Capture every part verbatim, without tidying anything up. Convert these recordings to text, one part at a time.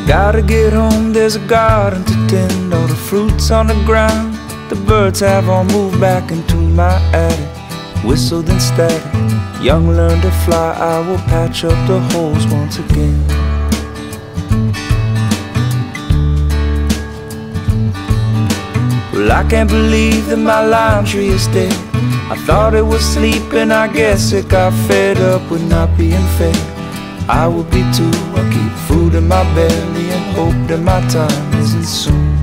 Gotta get home, there's a garden to tend, all the fruits on the ground. The birds have all moved back into my attic, whistled and static. Young learn to fly, I will patch up the holes once again. Well, I can't believe that my lime tree is dead. I thought it was sleeping, I guess it got fed up with not being fed. I would be too, I keep food in my belly and hope that my time isn't soon,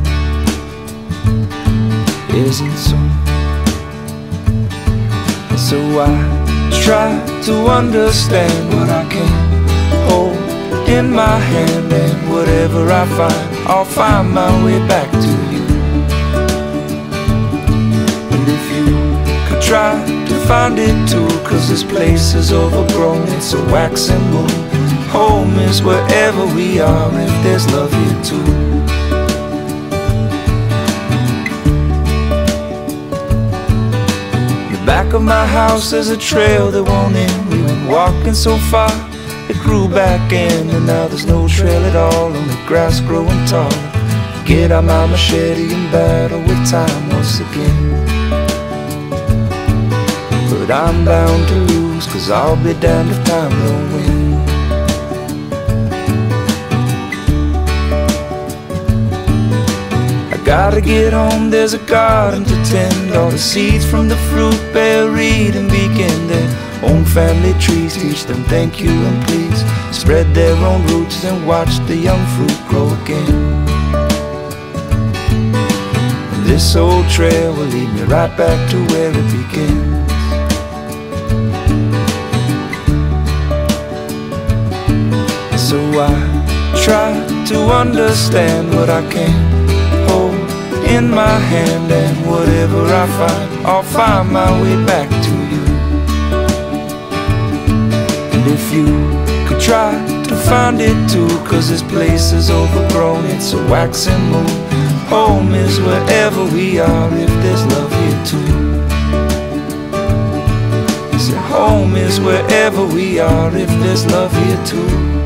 isn't soon. So I try to understand what I can hold in my hand, and whatever I find, I'll find my way back to you. And if you could try to find it too, cause this place is overgrown, it's a waxing moon. Home is wherever we are, if there's love here too. The back of my house there's a trail that won't end. We went walking so far, it grew back in, and now there's no trail at all, only grass growing taller. Get out my machete and battle with time once again. But I'm bound to lose, cause I'll be damned if time don't win. Gotta get home, there's a garden to tend, all the seeds from the fruit bear, read and begin their own family trees. Teach them thank you and please, spread their own roots and watch the young fruit grow again. And this old trail will lead me right back to where it begins. So I try to understand what I can in my hand, and whatever I find, I'll find my way back to you. And if you could try to find it too, cause this place is overgrown, it's a waxing moon. Home is wherever we are, if there's love here too. I said home is wherever we are, if there's love here too.